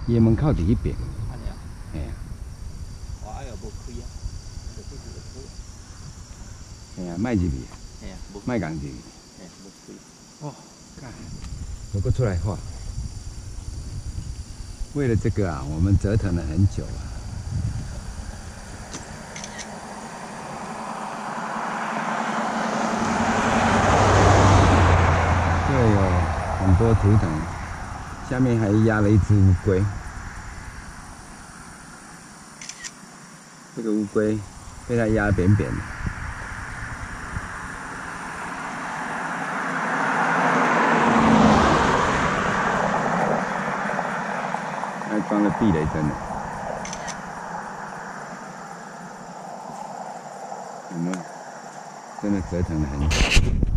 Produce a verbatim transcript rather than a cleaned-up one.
伊门口伫迄边。 安尼啊？ 嘿啊。 我哎哟无开啊，就这个好。 嘿啊，卖入去。 嘿啊，无。 卖共入去。 嘿，无开。哦， 干，我过出来画。为了这个啊，我们折腾了很久啊。这有很多图腾，下面还压了一只乌龟。这个乌龟被它压得扁扁的。还装了避雷针呢。有没有？真的折腾了很久。